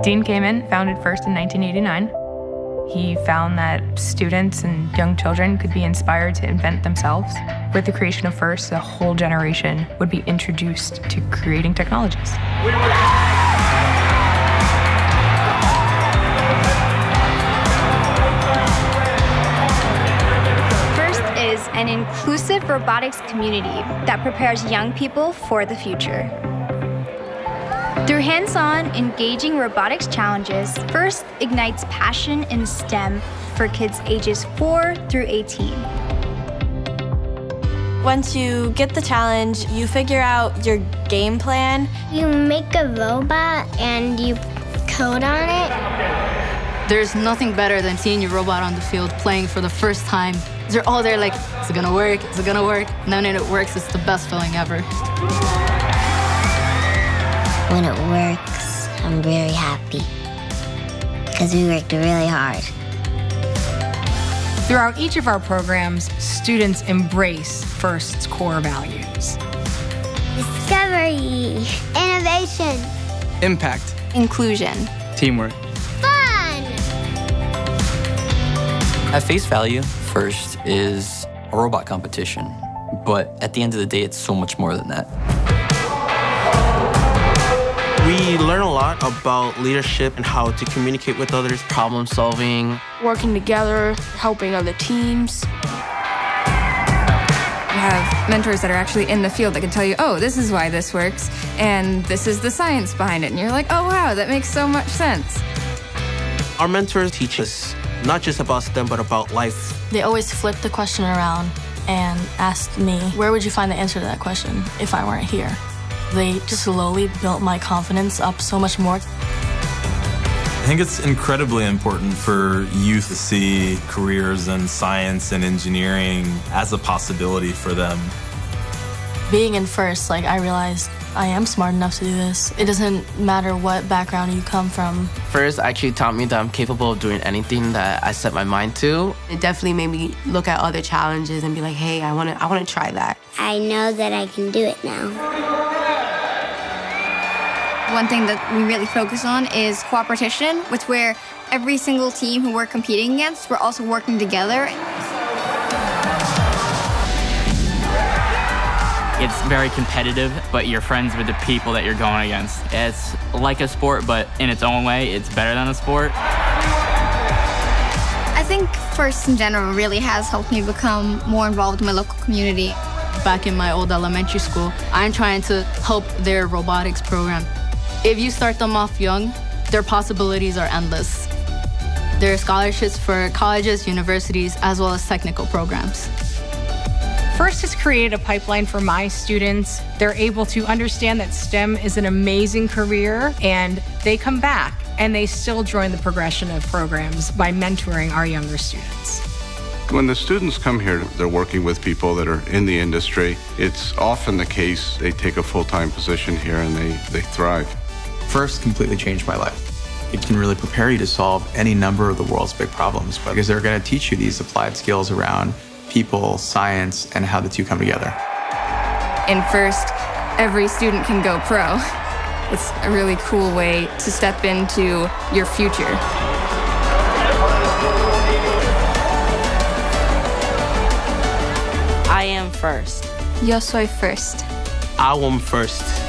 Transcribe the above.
Dean Kamen founded FIRST in 1989. He found that students and young children could be inspired to invent themselves. With the creation of FIRST, a whole generation would be introduced to creating technologies. FIRST is an inclusive robotics community that prepares young people for the future. Through hands-on, engaging robotics challenges, FIRST ignites passion in STEM for kids ages 4 through 18. Once you get the challenge, you figure out your game plan. You make a robot and you code on it. There's nothing better than seeing your robot on the field playing for the first time. They're all there like, is it gonna work? Is it gonna work? And then when it works, it's the best feeling ever. When it works, I'm very happy because we worked really hard. Throughout each of our programs, students embrace FIRST's core values. Discovery, innovation, impact, Inclusion, teamwork. fun! At face value, FIRST is a robot competition, but at the end of the day, it's so much more than that. We learn a lot about leadership and how to communicate with others, problem solving, working together, helping other teams. You have mentors that are actually in the field that can tell you, oh, this is why this works, and this is the science behind it. And you're like, oh, wow, that makes so much sense. Our mentors teach us not just about STEM, but about life. They always flip the question around and asked me, where would you find the answer to that question if I weren't here? They just slowly built my confidence up so much more. I think it's incredibly important for youth to see careers in science and engineering as a possibility for them. Being in FIRST, I realized I am smart enough to do this. It doesn't matter what background you come from. FIRST actually taught me that I'm capable of doing anything that I set my mind to. It definitely made me look at other challenges and be like, hey, I want to try that. I know that I can do it now. One thing that we really focus on is cooperation, which where every single team who we're competing against, we're also working together. It's very competitive, but you're friends with the people that you're going against. It's like a sport, but in its own way, it's better than a sport. I think FIRST in general really has helped me become more involved in my local community. Back in my old elementary school, I'm trying to help their robotics program. If you start them off young, their possibilities are endless. There are scholarships for colleges, universities, as well as technical programs. FIRST has created a pipeline for my students. They're able to understand that STEM is an amazing career, and they come back and they still join the progression of programs by mentoring our younger students. When the students come here, they're working with people that are in the industry. It's often the case they take a full-time position here and they thrive. FIRST completely changed my life. It can really prepare you to solve any number of the world's big problems, because they're going to teach you these applied skills around people, science, and how the two come together. In FIRST, every student can go pro. It's a really cool way to step into your future. I am FIRST. Yo soy FIRST. I am FIRST.